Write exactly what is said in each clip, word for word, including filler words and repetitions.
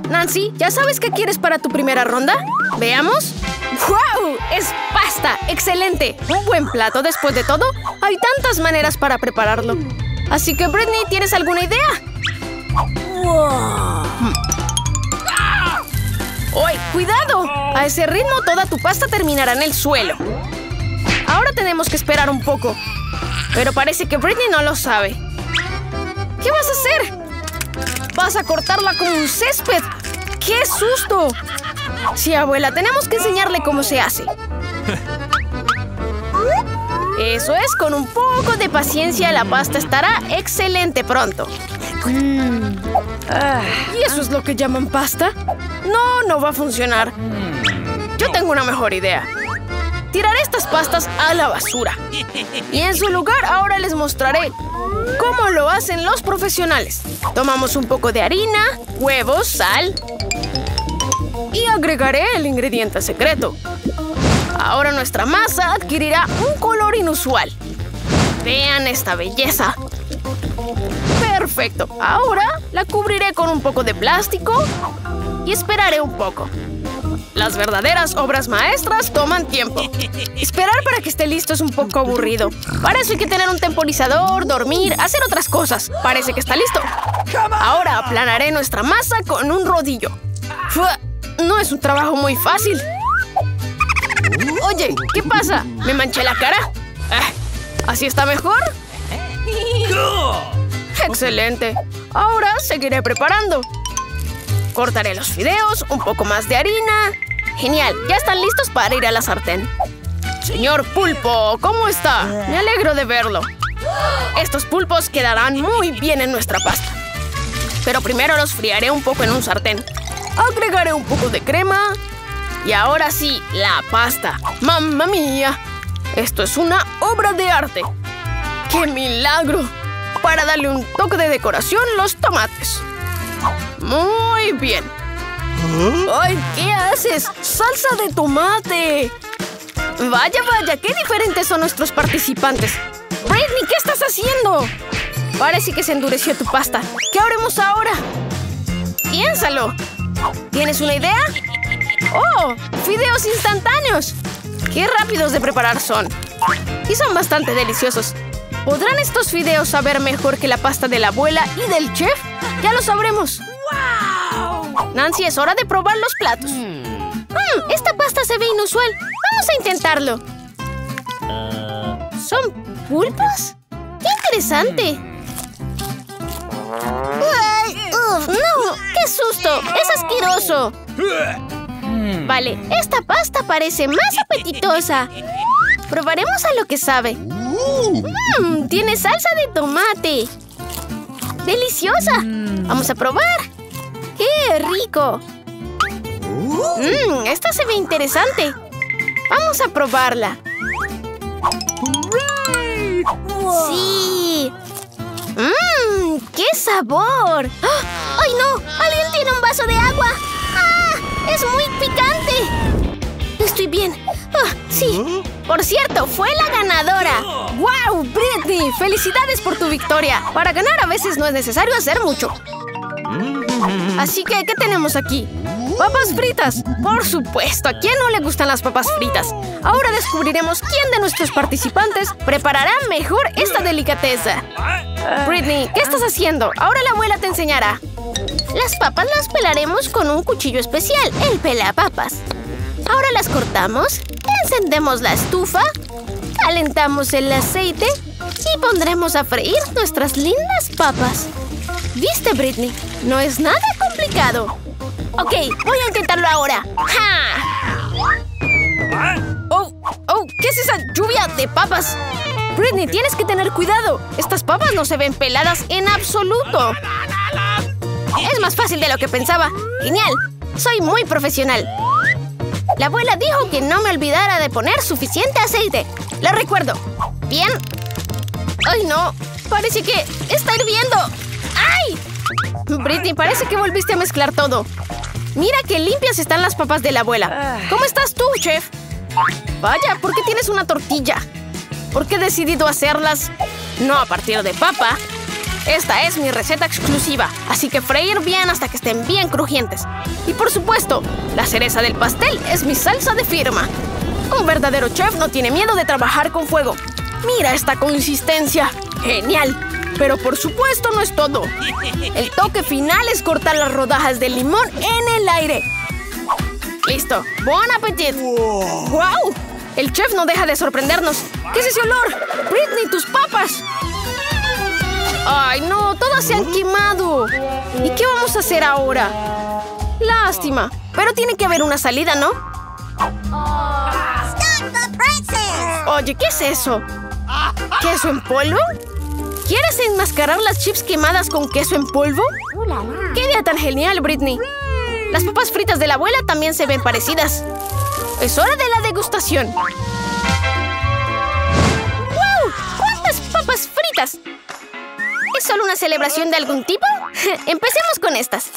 Nancy, ¿ya sabes qué quieres para tu primera ronda? ¿Veamos? ¡Wow! ¡Es pasta! ¡Excelente! Un buen plato después de todo. Hay tantas maneras para prepararlo. Así que, Britney, ¿tienes alguna idea? ¡Wow! ¡Ay, cuidado! A ese ritmo toda tu pasta terminará en el suelo. Ahora tenemos que esperar un poco. Pero parece que Britney no lo sabe. ¿Qué vas a hacer? ¿Vas a cortarla como un césped? ¡Qué susto! Sí, abuela, tenemos que enseñarle cómo se hace. Eso es, con un poco de paciencia la pasta estará excelente pronto. Mm. Ah, ¿y eso es lo que llaman pasta? No, no va a funcionar. Yo tengo una mejor idea. Tiraré estas pastas a la basura. Y en su lugar ahora les mostraré cómo lo hacen los profesionales. Tomamos un poco de harina, huevos, sal y agregaré el ingrediente secreto. Ahora nuestra masa adquirirá un color inusual. Vean esta belleza. Perfecto. Ahora la cubriré con un poco de plástico y esperaré un poco. Las verdaderas obras maestras toman tiempo. Esperar para que esté listo es un poco aburrido. Para eso hay que tener un temporizador, dormir, hacer otras cosas. Parece que está listo. Ahora aplanaré nuestra masa con un rodillo. No es un trabajo muy fácil. Oye, ¿qué pasa? ¿Me manché la cara? ¿Así está mejor? ¡Excelente! Ahora seguiré preparando. Cortaré los fideos, un poco más de harina. ¡Genial! Ya están listos para ir a la sartén. Señor Pulpo, ¿cómo está? Me alegro de verlo. Estos pulpos quedarán muy bien en nuestra pasta. Pero primero los friaré un poco en un sartén. Agregaré un poco de crema. Y ahora sí, la pasta. ¡Mamma mía! Esto es una obra de arte. ¡Qué milagro! Para darle un toque de decoración, los tomates. Muy bien. ¡Ay, qué haces! ¡Salsa de tomate! Vaya, vaya, qué diferentes son nuestros participantes. Britney, ¿qué estás haciendo? Parece que se endureció tu pasta. ¿Qué haremos ahora? Piénsalo. ¿Tienes una idea? ¡Oh! ¡Fideos instantáneos! ¡Qué rápidos de preparar son! Y son bastante deliciosos. ¿Podrán estos fideos saber mejor que la pasta de la abuela y del chef? ¡Ya lo sabremos! ¡Wow! Nancy, es hora de probar los platos. Mm, esta pasta se ve inusual. Vamos a intentarlo. Uh... ¿Son pulpos? ¡Qué interesante! Ay, uf, ¡no! ¡Qué susto! ¡Es asqueroso! Vale, esta pasta parece más apetitosa. Probaremos a lo que sabe. Mmm, tiene salsa de tomate. ¡Deliciosa! Vamos a probar. ¡Qué rico! Mmm, esta se ve interesante. Vamos a probarla. ¡Sí! ¡Mmm! ¡Qué sabor! ¡Ay, no! ¡Alguien tiene un vaso de agua! ¡Ah! ¡Es muy picante! Estoy bien. Ah, sí. Por cierto, fue la ganadora. ¡Wow, Britney! ¡Felicidades por tu victoria! Para ganar a veces no es necesario hacer mucho. Así que, ¿qué tenemos aquí? ¡Papas fritas! Por supuesto, ¿a quién no le gustan las papas fritas? Ahora descubriremos quién de nuestros participantes preparará mejor esta delicadeza. Britney, ¿qué estás haciendo? Ahora la abuela te enseñará. Las papas las pelaremos con un cuchillo especial, el pelapapas. Ahora las cortamos, encendemos la estufa, calentamos el aceite y pondremos a freír nuestras lindas papas. ¿Viste, Britney? No es nada complicado. Ok, voy a intentarlo ahora. ¡Ja! ¡Oh! ¡Oh! ¿Qué es esa lluvia de papas? Britney, tienes que tener cuidado. Estas papas no se ven peladas en absoluto. Es más fácil de lo que pensaba. ¡Genial! Soy muy profesional. La abuela dijo que no me olvidara de poner suficiente aceite. Lo recuerdo. ¿Bien? ¡Ay, no! Parece que está hirviendo. ¡Ay! Britney, parece que volviste a mezclar todo. Mira qué limpias están las papas de la abuela. ¿Cómo estás tú, chef? Vaya, ¿por qué tienes una tortilla? ¿Por qué he decidido hacerlas no a partir de papa, Esta es mi receta exclusiva, así que freír bien hasta que estén bien crujientes. Y por supuesto, la cereza del pastel es mi salsa de firma. Un verdadero chef no tiene miedo de trabajar con fuego. ¡Mira esta consistencia! ¡Genial! Pero por supuesto no es todo. El toque final es cortar las rodajas de limón en el aire. ¡Listo! ¡Bon appetit! ¡Wow! El chef no deja de sorprendernos. ¿Qué es ese olor? ¡Britney, tus papas! ¡Ay, no! ¡Todas se han quemado! ¿Y qué vamos a hacer ahora? Lástima. Pero tiene que haber una salida, ¿no? Oye, ¿qué es eso? ¿Queso en polvo? ¿Quieres enmascarar las chips quemadas con queso en polvo? ¡Qué idea tan genial, Britney! Las papas fritas de la abuela también se ven parecidas. ¡Es hora de la degustación! ¡Wow! ¡Cuántas papas fritas! ¿Es solo una celebración de algún tipo? Empecemos con estas.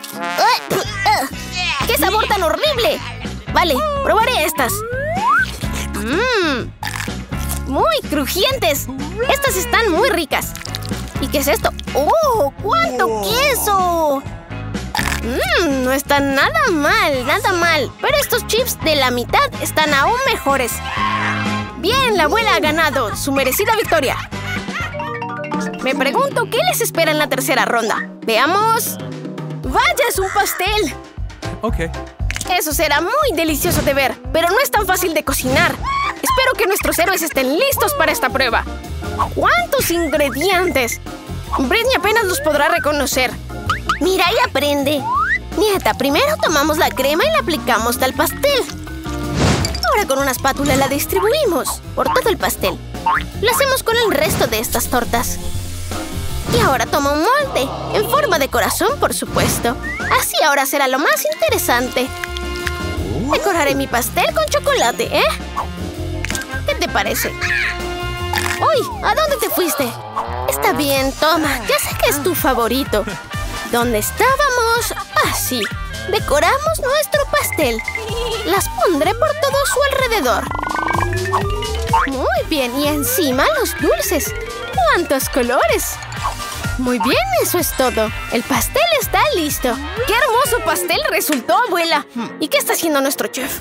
¡Qué sabor tan horrible! Vale, probaré estas. ¡Mmm! ¡Muy crujientes! Estas están muy ricas. ¿Y qué es esto? ¡Oh! ¡Cuánto queso! Mmm, no está nada mal, nada mal. Pero estos chips de la mitad están aún mejores. Bien, la abuela ha ganado su merecida victoria. Me pregunto qué les espera en la tercera ronda. Veamos. ¡Vaya, es un pastel! Ok. Eso será muy delicioso de ver, pero no es tan fácil de cocinar. Espero que nuestros héroes estén listos para esta prueba. ¡Cuántos ingredientes! Britney apenas los podrá reconocer. Mira y aprende. Nieta, primero tomamos la crema y la aplicamos al pastel. Ahora con una espátula la distribuimos por todo el pastel. Lo hacemos con el resto de estas tortas. Y ahora toma un molde, en forma de corazón, por supuesto. Así ahora será lo más interesante. Decoraré mi pastel con chocolate, ¿eh? ¿Qué te parece? ¡Uy! ¿A dónde te fuiste? Está bien, toma. Ya sé que es tu favorito. ¿Dónde estábamos? Ah, sí. Decoramos nuestro pastel. Las pondré por todo su alrededor. Muy bien. Y encima los dulces. ¡Cuántos colores! Muy bien, eso es todo. El pastel está listo. ¡Qué hermoso pastel resultó, abuela! ¿Y qué está haciendo nuestro chef?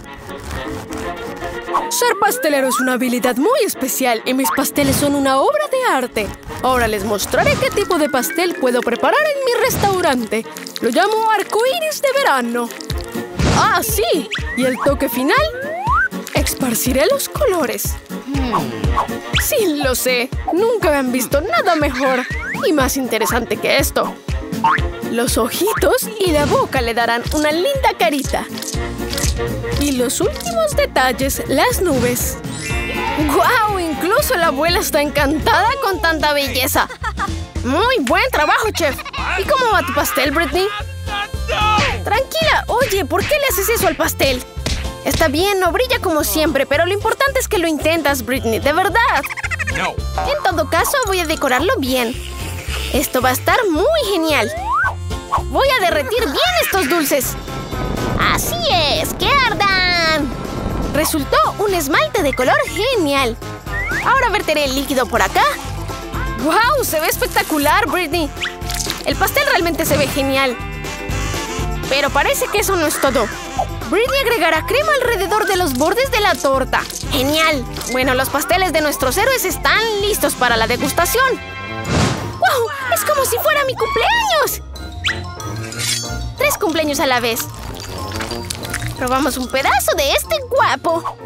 Ser pastelero es una habilidad muy especial y mis pasteles son una obra de arte. Ahora les mostraré qué tipo de pastel puedo preparar en mi restaurante. Lo llamo arcoíris de verano. ¡Ah, sí! ¿Y el toque final? Esparciré los colores. Sí, lo sé. Nunca me han visto nada mejor y más interesante que esto. Los ojitos y la boca le darán una linda carita. Y los últimos detalles, las nubes. ¡Guau! Incluso la abuela está encantada con tanta belleza. Muy buen trabajo, chef. ¿Y cómo va tu pastel, Britney? Tranquila. Oye, ¿por qué le haces eso al pastel? Está bien, no brilla como siempre, pero lo importante es que lo intentas, Britney. ¡De verdad! No. En todo caso, voy a decorarlo bien. Esto va a estar muy genial. Voy a derretir bien estos dulces. ¡Así es! ¡Que ardan! Resultó un esmalte de color genial. Ahora verteré el líquido por acá. ¡Wow! Se ve espectacular, Britney. El pastel realmente se ve genial. Pero parece que eso no es todo. Britney agregará crema alrededor de los bordes de la torta. ¡Genial! Bueno, los pasteles de nuestros héroes están listos para la degustación. ¡Wow! ¡Es como si fuera mi cumpleaños! Tres cumpleaños a la vez. Probamos un pedazo de este guapo.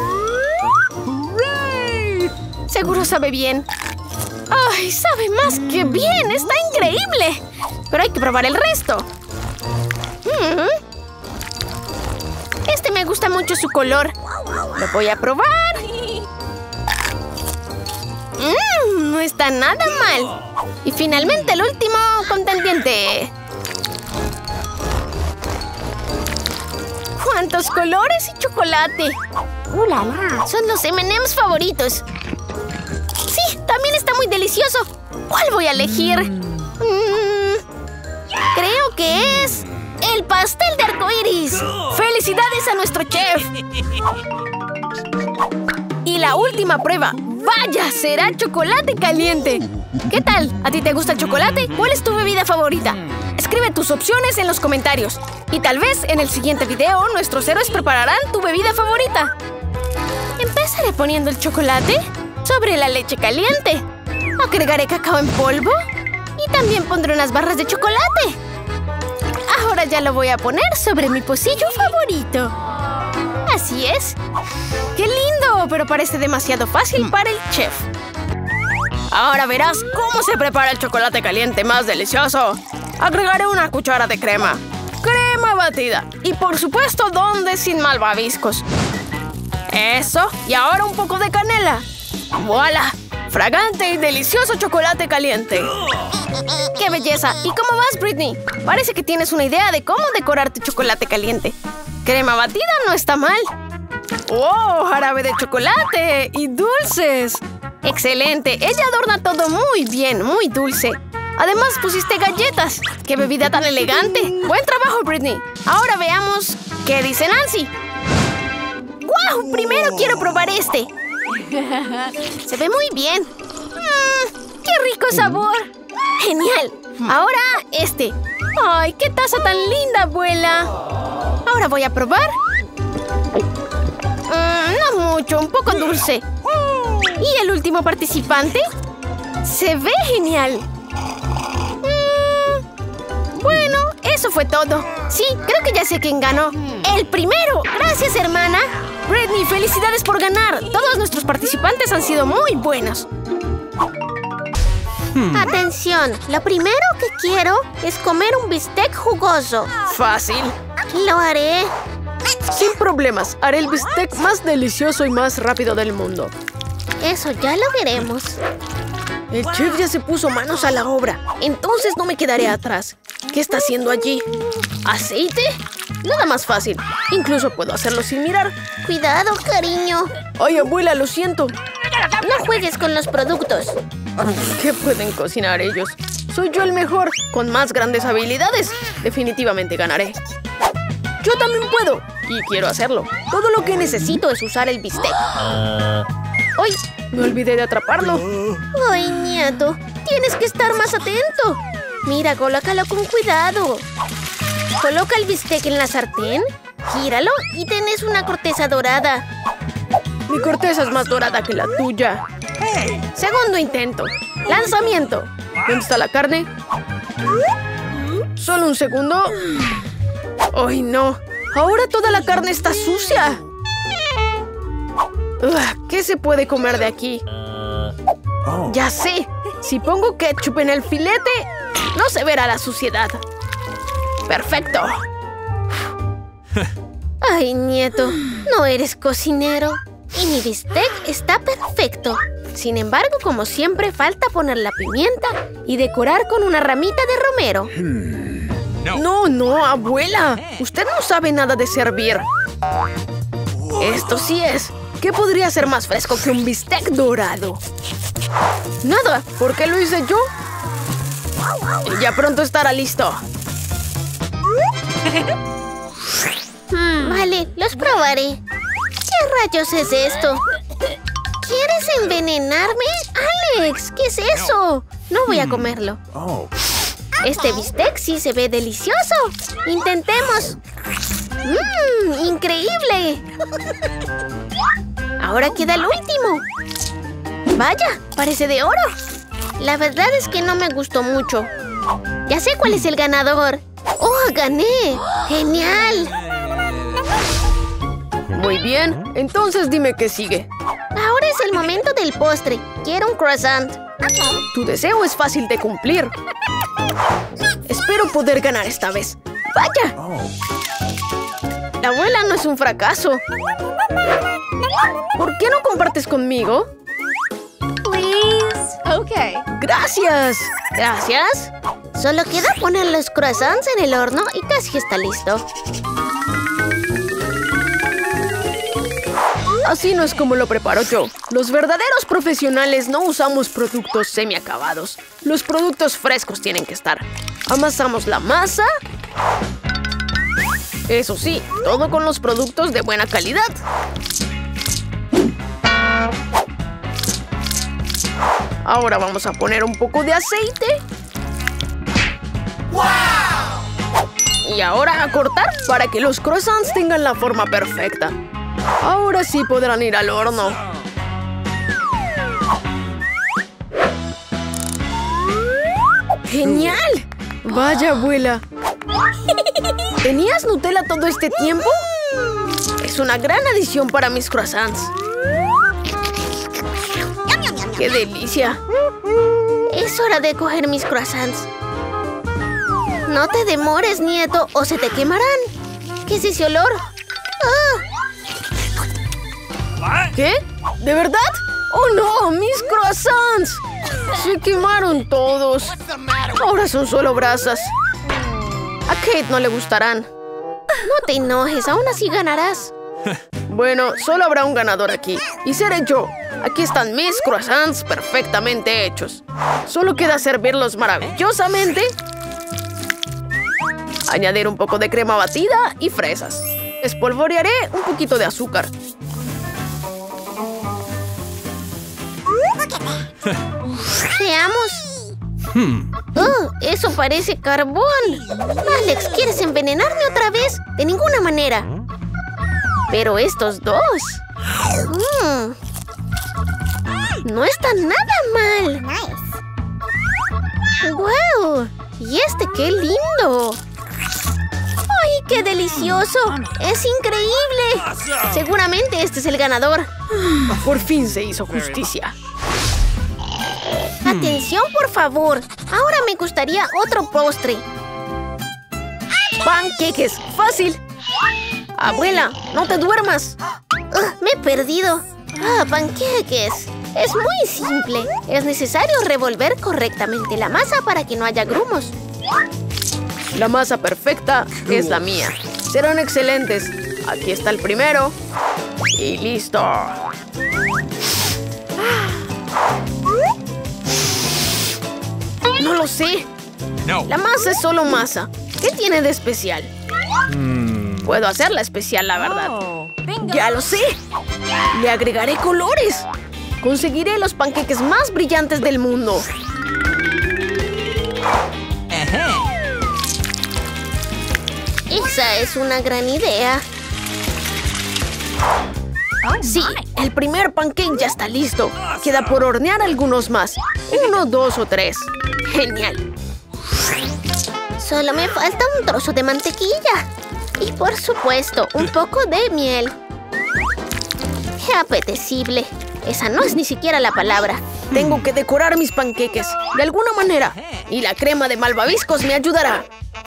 Seguro sabe bien. ¡Ay! Sabe más que bien. ¡Está increíble! Pero hay que probar el resto. Mm. Este me gusta mucho su color. Lo voy a probar. Mm, no está nada mal. Y finalmente el último contendiente. ¡Cuántos colores y chocolate! ¡Uh, la, la! Son los eme and eme's favoritos. Sí, también está muy delicioso. ¿Cuál voy a elegir? Mm, creo que es el pastel de arcoíris. ¡Felicidades a nuestro chef! Y Y la última prueba. ¡Vaya! Será chocolate caliente. ¿Qué tal? ¿A ti te gusta el chocolate? ¿Cuál es tu bebida favorita? Escribe tus opciones en los comentarios. Y tal vez en el siguiente video nuestros héroes prepararán tu bebida favorita. Empezaré poniendo el chocolate sobre la leche caliente. Agregaré cacao en polvo. Y también pondré unas barras de chocolate. Ahora ya lo voy a poner sobre mi pocillo favorito. Así es. ¡Qué lindo! Pero parece demasiado fácil para el chef. Ahora verás cómo se prepara el chocolate caliente más delicioso. Agregaré una cuchara de crema. Crema batida. Y por supuesto, ¿dónde sin malvaviscos? Eso. Y ahora un poco de canela. ¡Voilá! Fragante y delicioso chocolate caliente. ¡Qué belleza! ¿Y cómo vas, Britney? Parece que tienes una idea de cómo decorar tu chocolate caliente. Crema batida no está mal. ¡Oh! Jarabe de chocolate y dulces. ¡Excelente! Ella adorna todo muy bien, muy dulce. Además, pusiste galletas. ¡Qué bebida tan elegante! ¡Buen trabajo, Britney! Ahora veamos qué dice Nancy. ¡Guau! Primero quiero probar este. Se ve muy bien. Mm, ¡qué rico sabor! ¡Genial! Ahora este. ¡Ay, qué taza tan linda, abuela! Ahora voy a probar. Mm, no mucho, un poco dulce. ¿Y el último participante? ¡Se ve genial! Mm, bueno, eso fue todo. Sí, creo que ya sé quién ganó. ¡El primero! ¡Gracias, hermana! Britney, felicidades por ganar. Todos nuestros participantes han sido muy buenos. Hmm. Atención, lo primero que quiero es comer un bistec jugoso. Fácil. Lo haré. Sin problemas, haré el bistec más delicioso y más rápido del mundo. Eso ya lo veremos. El chef ya se puso manos a la obra, entonces no me quedaré atrás. ¿Qué está haciendo allí? ¿Aceite? Nada más fácil. Incluso puedo hacerlo sin mirar. Cuidado, cariño. Ay, abuela, lo siento. No juegues con los productos. ¿Qué pueden cocinar ellos? Soy yo el mejor, con más grandes habilidades. Definitivamente ganaré. Yo también puedo. Y quiero hacerlo. Todo lo que necesito es usar el bistec. ¡Ay! Me olvidé de atraparlo. ¡Ay, nieto! Tienes que estar más atento. Mira, colócalo con cuidado. Coloca el bistec en la sartén, gíralo y tenés una corteza dorada. Mi corteza es más dorada que la tuya. Segundo intento. Lanzamiento. ¿Dónde está la carne? Solo un segundo. ¡Ay, no! Ahora toda la carne está sucia. Ugh, ¿qué se puede comer de aquí? Ya sé. Si pongo ketchup en el filete, no se verá la suciedad. ¡Perfecto! Ay, nieto, no eres cocinero. Y mi bistec está perfecto. Sin embargo, como siempre, falta poner la pimienta y decorar con una ramita de romero. No, no, abuela. Usted no sabe nada de servir. Esto sí es. ¿Qué podría ser más fresco que un bistec dorado? Nada, ¿por qué lo hice yo? Y ya pronto estará listo. Vale, los probaré. ¿Qué rayos es esto? ¿Quieres envenenarme? ¡Alex! ¿Qué es eso? No voy a comerlo. Este bistec sí se ve delicioso. ¡Intentemos! ¡Mmm! ¡Increíble! Ahora queda el último. ¡Vaya! Parece de oro. La verdad es que no me gustó mucho. Ya sé cuál es el ganador. ¡Oh, gané! ¡Genial! Muy bien. Entonces dime qué sigue. Ahora es el momento del postre. Quiero un croissant. Tu deseo es fácil de cumplir. Espero poder ganar esta vez. ¡Vaya! La abuela no es un fracaso. ¿Por qué no compartes conmigo? Please. Okay. ¡Gracias! ¿Gracias? Solo queda poner los croissants en el horno y casi está listo. Así no es como lo preparo yo. Los verdaderos profesionales no usamos productos semiacabados. Los productos frescos tienen que estar. Amasamos la masa. Eso sí, todo con los productos de buena calidad. Ahora vamos a poner un poco de aceite. ¡Wow! Y ahora a cortar para que los croissants tengan la forma perfecta. Ahora sí podrán ir al horno. ¡Genial! Vaya, abuela. ¿Tenías Nutella todo este tiempo? Es una gran adición para mis croissants. ¡Qué delicia! Es hora de coger mis croissants. No te demores, nieto, o se te quemarán. ¿Qué es ese olor? ¡Ah! ¿Qué? ¿De verdad? ¡Oh, no! ¡Mis croissants! Se quemaron todos. Ahora son solo brasas. A Kate no le gustarán. No te enojes, aún así ganarás. Bueno, solo habrá un ganador aquí. Y seré yo. Aquí están mis croissants perfectamente hechos. Solo queda servirlos maravillosamente. Añadir un poco de crema batida y fresas. Espolvorearé un poquito de azúcar. Veamos. Oh, eso parece carbón. Alex, ¿quieres envenenarme otra vez? De ninguna manera. Pero estos dos... Mm, no están nada mal. ¡Wow! ¿Y este qué lindo? ¡Ay, qué delicioso! ¡Es increíble! Seguramente este es el ganador. Por fin se hizo justicia. Atención, por favor. Ahora me gustaría otro postre. ¡Panqueques! ¡Fácil! Abuela, no te duermas. Uh, me he perdido. Ah, panqueques. Es muy simple. Es necesario revolver correctamente la masa para que no haya grumos. La masa perfecta es la mía. Serán excelentes. Aquí está el primero. Y listo. No lo sé. La masa es solo masa. ¿Qué tiene de especial? Puedo hacerla especial, la verdad. ¡Ya lo sé! Le agregaré colores. Conseguiré los panqueques más brillantes del mundo. Esa es una gran idea. Sí, el primer pancake ya está listo. Queda por hornear algunos más. Uno, dos o tres. Genial. Solo me falta un trozo de mantequilla. Y por supuesto, un poco de miel. ¡Qué apetecible! Esa no es ni siquiera la palabra. Tengo que decorar mis panqueques de alguna manera. Y la crema de malvaviscos me ayudará.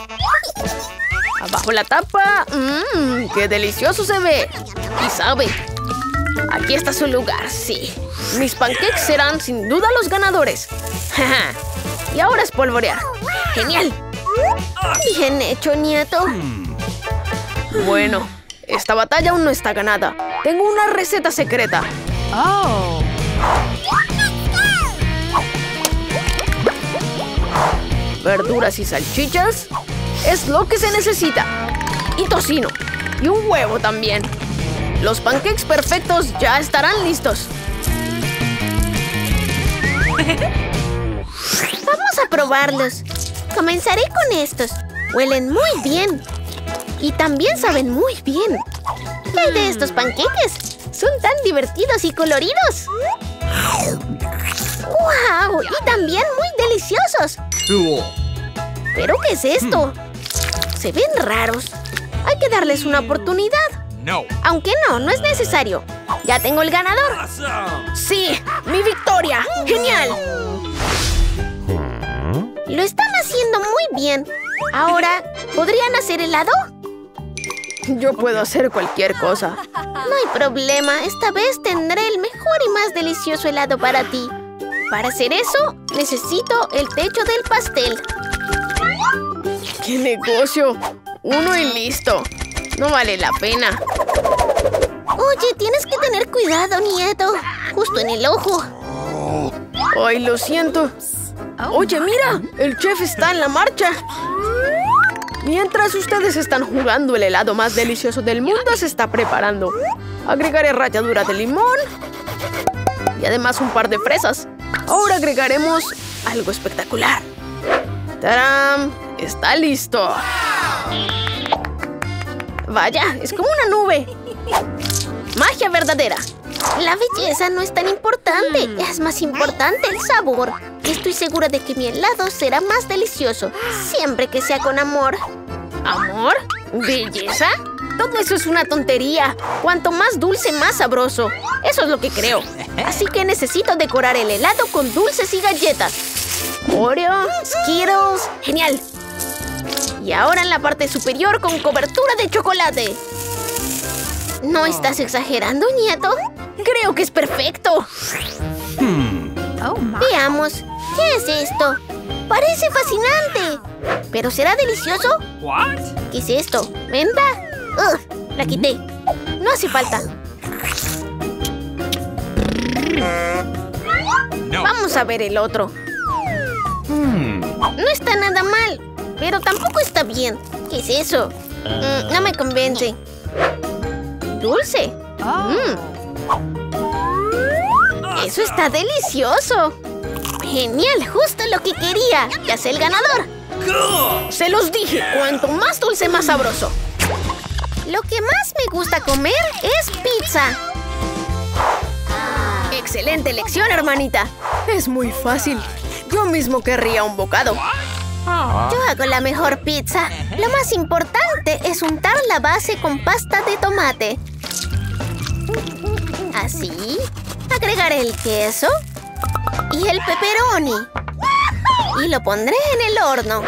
Abajo la tapa. ¡Mmm! ¡Qué delicioso se ve! Y sabe. Aquí está su lugar, sí. Mis panqueques serán sin duda los ganadores. Y ahora espolvorear. ¡Genial! Bien hecho, nieto. Bueno, esta batalla aún no está ganada. Tengo una receta secreta. Oh. Verduras y salchichas es lo que se necesita. Y tocino. Y un huevo también. Los pancakes perfectos ya estarán listos. Vamos a probarlos. Comenzaré con estos. Huelen muy bien. Y también saben muy bien. ¿Qué hay de estos panqueques? Son tan divertidos y coloridos. ¡Wow! Y también muy deliciosos. ¿Pero qué es esto? Se ven raros. Hay que darles una oportunidad. No. Aunque no, no es necesario. Ya tengo el ganador. ¡Sí! ¡Mi victoria! ¡Genial! Lo están haciendo muy bien. Ahora, ¿podrían hacer helado? Yo puedo hacer cualquier cosa. No hay problema. Esta vez tendré el mejor y más delicioso helado para ti. Para hacer eso, necesito el techo del pastel. ¡Qué negocio! Uno y listo. No vale la pena. Oye, tienes que tener cuidado, nieto. Justo en el ojo. Ay, lo siento. Oye, mira, el chef está en la marcha. Mientras ustedes están jugando, el helado más delicioso del mundo se está preparando. Agregaré ralladura de limón y además un par de fresas. Ahora agregaremos algo espectacular. ¡Tarán! ¡Está listo! Vaya, es como una nube. ¡Magia verdadera! La belleza no es tan importante. Es más importante el sabor. Estoy segura de que mi helado será más delicioso siempre que sea con amor. ¿Amor? ¿Belleza? Todo eso es una tontería. Cuanto más dulce, más sabroso. Eso es lo que creo. Así que necesito decorar el helado con dulces y galletas. Oreo, Skittles. ¡Genial! Y ahora en la parte superior con cobertura de chocolate. ¿No estás exagerando, nieto? Creo que es perfecto. Hmm. Oh, Veamos. ¿Qué es esto? Parece fascinante. ¿Pero será delicioso? What? ¿Qué es esto? ¿Menta? Ugh, la quité. No hace falta. No. Vamos a ver el otro. Hmm. No está nada mal, pero tampoco está bien. ¿Qué es eso? Mm, no me convence. Dulce. Oh. Mm. Eso está delicioso. Genial, justo lo que quería. Ya sé el ganador. Se los dije, cuanto más dulce, más sabroso. Lo que más me gusta comer es pizza. Excelente elección, hermanita. Es muy fácil. Yo mismo querría un bocado. Yo hago la mejor pizza. Lo más importante es untar la base con pasta de tomate. Así. Agregaré el queso y el pepperoni. Y lo pondré en el horno.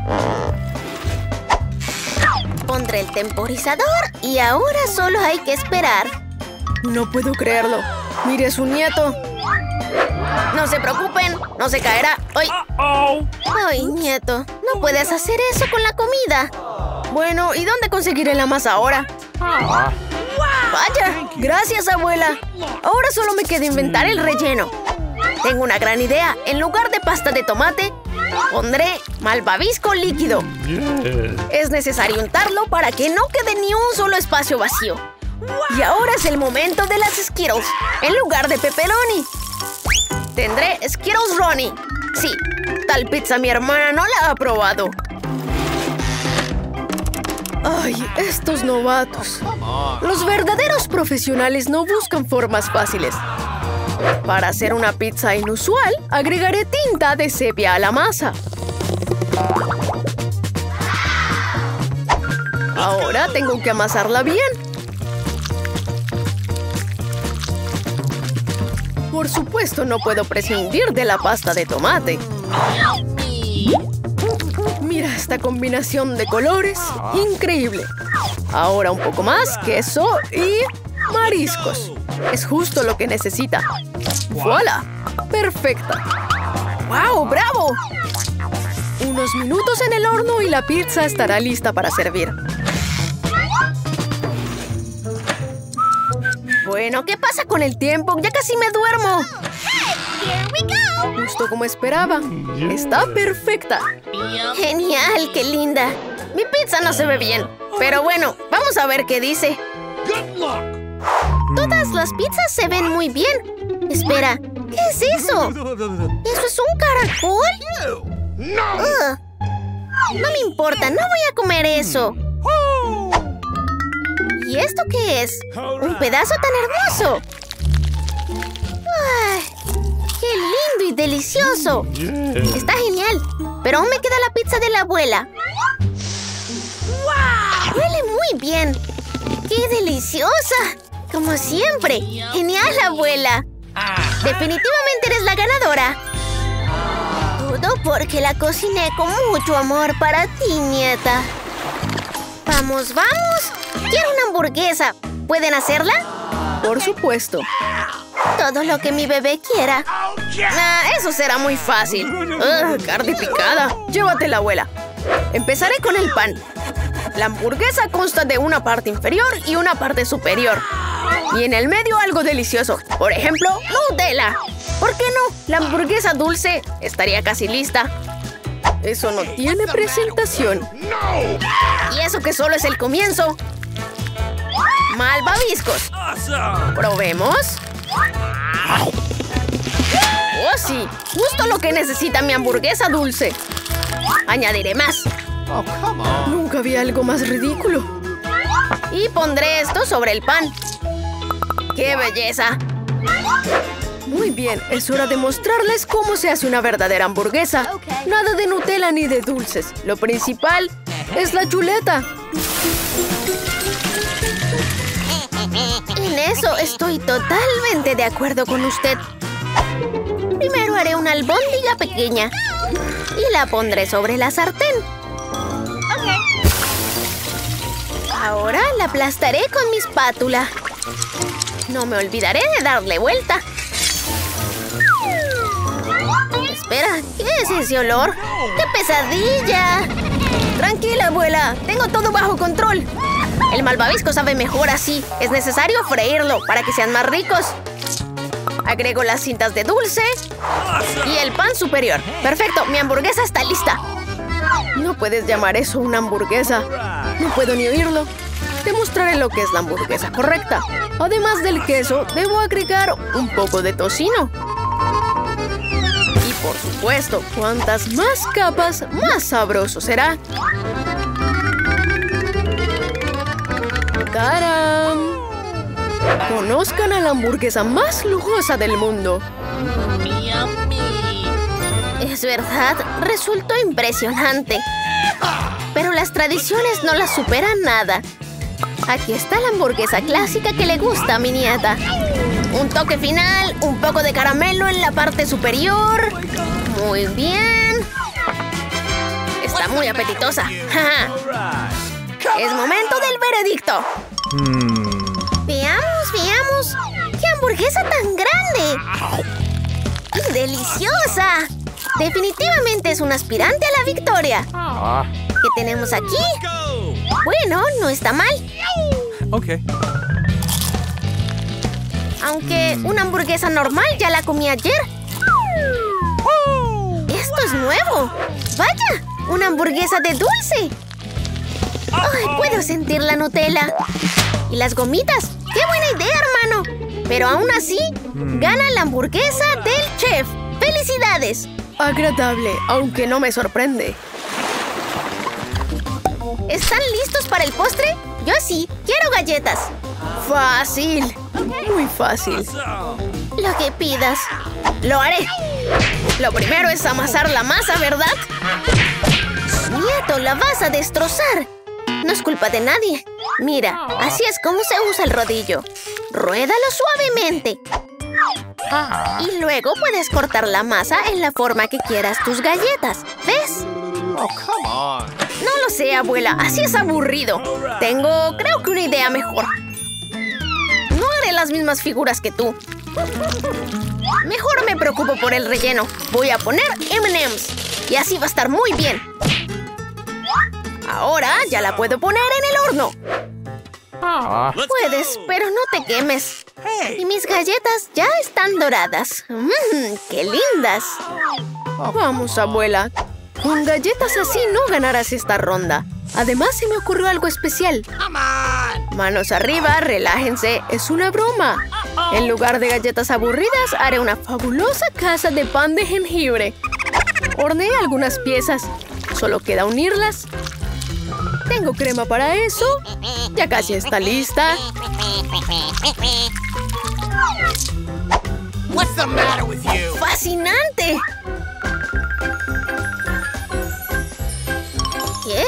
Pondré el temporizador y ahora solo hay que esperar. No puedo creerlo. Mire a su nieto. No se preocupen, no se caerá. ¡Ay! Ay, nieto, no puedes hacer eso con la comida. Bueno, ¿y dónde conseguiré la masa ahora? ¡Vaya! ¡Gracias, abuela! Ahora solo me queda inventar el relleno. Tengo una gran idea. En lugar de pasta de tomate, pondré malvavisco líquido. Es necesario untarlo para que no quede ni un solo espacio vacío. Y ahora es el momento de las Skittles. En lugar de pepperoni, tendré Skittles Ronnie. Sí, tal pizza mi hermana no la ha probado. Ay, estos novatos. Los verdaderos profesionales no buscan formas fáciles. Para hacer una pizza inusual, agregaré tinta de sepia a la masa. Ahora tengo que amasarla bien. Por supuesto, no puedo prescindir de la pasta de tomate. Mira esta combinación de colores. ¡Increíble! Ahora un poco más, queso y mariscos. Es justo lo que necesita. ¡Voilà! ¡Perfecta! ¡Wow! ¡Bravo! Unos minutos en el horno y la pizza estará lista para servir. Bueno, ¿qué pasa con el tiempo? ¡Ya casi me duermo! Justo como esperaba. Está perfecta. Genial, qué linda. Mi pizza no se ve bien. Pero bueno, vamos a ver qué dice. Todas las pizzas se ven muy bien. Espera, ¿qué es eso? ¿Eso es un caracol? Uh, no me importa, no voy a comer eso. ¿Y esto qué es? ¡Un pedazo tan hermoso! ¡Ay! ¡Qué lindo y delicioso! Está genial, pero aún me queda la pizza de la abuela. ¡Huele muy bien! ¡Qué deliciosa! Como siempre. ¡Genial, abuela! Definitivamente eres la ganadora. Todo porque la cociné con mucho amor para ti, nieta. ¡Vamos, vamos! ¡Quiero una hamburguesa! ¿Pueden hacerla? Por supuesto. Todo lo que mi bebé quiera. Ah, eso será muy fácil. Uh, carne picada. Llévatela, abuela. Empezaré con el pan. La hamburguesa consta de una parte inferior y una parte superior. Y en el medio algo delicioso. Por ejemplo, Nutella. ¿Por qué no? La hamburguesa dulce estaría casi lista. Eso no tiene presentación. Y eso que solo es el comienzo. Malvaviscos. Probemos. Oh, sí. Justo lo que necesita mi hamburguesa dulce. Añadiré más. Oh, come on. Nunca vi algo más ridículo. Y pondré esto sobre el pan. ¡Qué belleza! Muy bien, es hora de mostrarles cómo se hace una verdadera hamburguesa. Nada de Nutella ni de dulces. Lo principal es la chuleta. En eso estoy totalmente de acuerdo con usted. Primero haré una albóndiga pequeña y la pondré sobre la sartén. Ahora la aplastaré con mi espátula. No me olvidaré de darle vuelta. Espera, ¿qué es ese olor? ¡Qué pesadilla! Tranquila, abuela. Tengo todo bajo control. El malvavisco sabe mejor así. Es necesario freírlo para que sean más ricos. Agrego las cintas de dulce y el pan superior. Perfecto, mi hamburguesa está lista. No puedes llamar eso una hamburguesa. No puedo ni oírlo. Te mostraré lo que es la hamburguesa correcta. Además del queso, debo agregar un poco de tocino. Y por supuesto, cuantas más capas, más sabroso será. ¡Tarán! Conozcan a la hamburguesa más lujosa del mundo. Es verdad, resultó impresionante. Pero las tradiciones no las superan nada. Aquí está la hamburguesa clásica que le gusta a mi nieta. Un toque final, un poco de caramelo en la parte superior. Muy bien. Está muy apetitosa. Es momento del veredicto. Veamos, veamos. ¡Qué hamburguesa tan grande! ¡Y deliciosa! Definitivamente es un aspirante a la victoria. ¿Qué tenemos aquí? Bueno, no está mal. Ok. Aunque una hamburguesa normal ya la comí ayer. ¡Esto es nuevo! ¡Vaya! ¡Una hamburguesa de dulce! ¡Ay, puedo sentir la Nutella! ¿Y las gomitas? ¡Qué buena idea, hermano! Pero aún así, gana la hamburguesa del chef. ¡Felicidades! Agradable, aunque no me sorprende. ¿Están listos para el postre? Yo sí, quiero galletas. Fácil. Muy fácil. Lo que pidas. Lo haré. Lo primero es amasar la masa, ¿verdad? Nieto, la vas a destrozar. No es culpa de nadie. Mira, así es como se usa el rodillo. Ruédalo suavemente. Y luego puedes cortar la masa en la forma que quieras tus galletas. ¿Ves? Oh, come on. No lo sé, abuela. Así es aburrido. Tengo, creo que una idea mejor. No haré las mismas figuras que tú. Mejor me preocupo por el relleno. Voy a poner eme and eme's. Y así va a estar muy bien. Ahora ya la puedo poner en el horno. Puedes, pero no te quemes. Y mis galletas ya están doradas. Mmm, ¡qué lindas! Vamos, abuela. Con galletas así no ganarás esta ronda. Además, se me ocurrió algo especial. Manos arriba, relájense. Es una broma. En lugar de galletas aburridas, haré una fabulosa casa de pan de jengibre. Horneé algunas piezas. Solo queda unirlas. Tengo crema para eso. Ya casi está lista. What's the matter with you? ¡Fascinante! ¿Qué?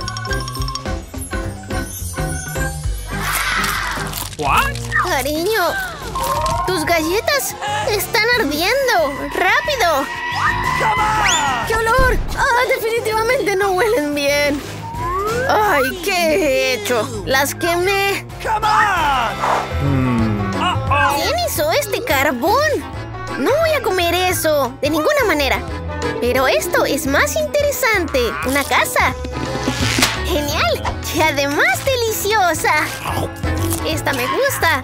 What? Cariño, tus galletas están ardiendo. ¡Rápido! ¡Qué olor! ¡Ah, definitivamente no huelen bien! ¡Ay, qué he hecho! ¡Las quemé! Come on! Uh-oh. ¿Quién hizo este carbón? No voy a comer eso, de ninguna manera. Pero esto es más interesante. Una casa. ¡Genial! Y además deliciosa. Esta me gusta.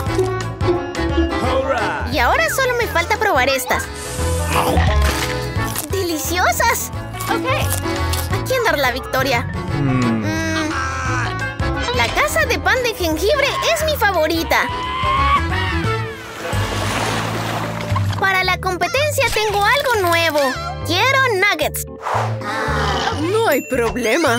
Y ahora solo me falta probar estas. ¡Deliciosas! Ok. ¿A quién dar la victoria? Mm, la casa de pan de jengibre es mi favorita. Para la la competencia tengo algo nuevo. Quiero nuggets. No hay problema.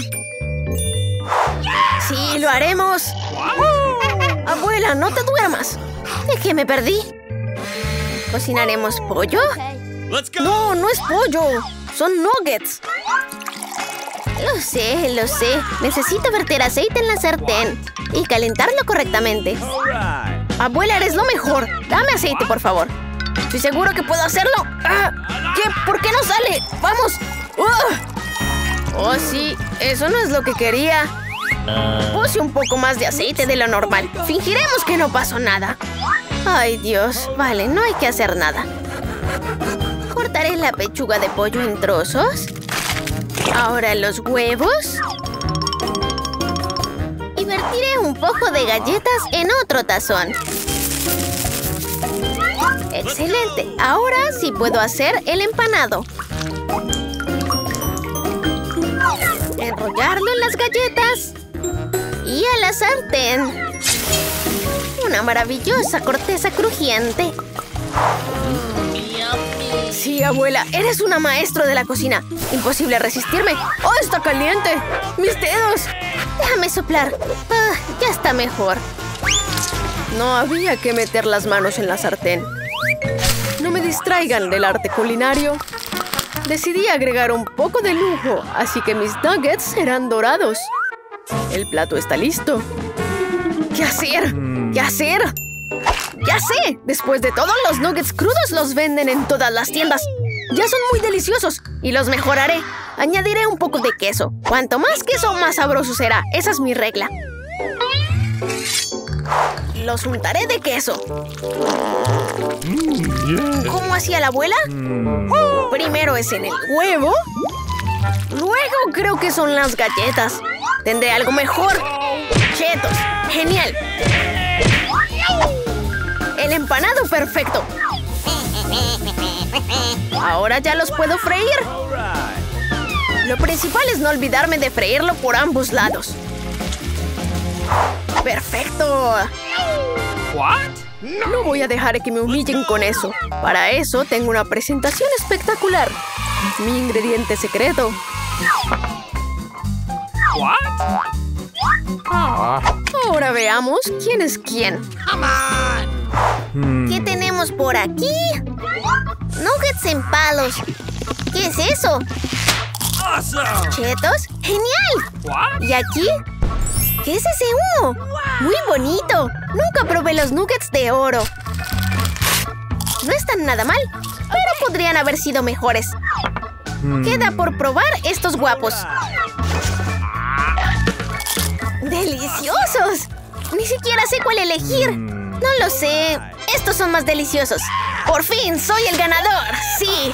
Sí, lo haremos. Abuela, no te duermas. ¿De qué me perdí? ¿Cocinaremos pollo? Let's go. No, no es pollo. Son nuggets. Lo sé, lo sé. Necesito verter aceite en la sartén y calentarlo correctamente. All right. Abuela, eres lo mejor. Dame aceite, por favor. ¿Estoy seguro que puedo hacerlo? Ah, ¿Qué? ¿Por qué no sale? ¡Vamos! ¡Uh! Oh, sí. Eso no es lo que quería. Puse un poco más de aceite de lo normal. Fingiremos que no pasó nada. Ay, Dios. Vale, no hay que hacer nada. Cortaré la pechuga de pollo en trozos. Ahora los huevos. Y vertiré un poco de galletas en otro tazón. ¡Excelente! Ahora sí puedo hacer el empanado. Enrollarlo en las galletas. Y a la sartén. Una maravillosa corteza crujiente. Sí, abuela, eres una maestra de la cocina. Imposible resistirme. ¡Oh, está caliente! ¡Mis dedos! Déjame soplar. Ah, ya está mejor. No había que meter las manos en la sartén. No me distraigan del arte culinario. Decidí agregar un poco de lujo, así que mis nuggets serán dorados. El plato está listo. ¿Qué hacer? ¿Qué hacer? ¡Ya sé! Después de todo, los nuggets crudos los venden en todas las tiendas. Ya son muy deliciosos y los mejoraré. Añadiré un poco de queso. Cuanto más queso, más sabroso será. Esa es mi regla. Los untaré de queso. ¿Cómo hacía la abuela? Primero es en el huevo. Luego creo que son las galletas. Tendré algo mejor. Chetos. Genial. El empanado perfecto. Ahora ya los puedo freír. Lo principal es no olvidarme de freírlo por ambos lados. ¡Perfecto! What? No voy a dejar que me humillen con eso. Para eso tengo una presentación espectacular. Mi ingrediente secreto. What? Ahora veamos quién es quién. Come on. ¿Qué tenemos por aquí? Nuggets en palos. ¿Qué es eso? Awesome. ¿Chetos? ¡Genial! What? ¿Y aquí? ¿Qué es ese humo? ¡Muy bonito! Nunca probé los nuggets de oro. No están nada mal, pero podrían haber sido mejores. Queda por probar estos guapos. ¡Deliciosos! Ni siquiera sé cuál elegir. No lo sé. Estos son más deliciosos. ¡Por fin! ¡Soy el ganador! ¡Sí!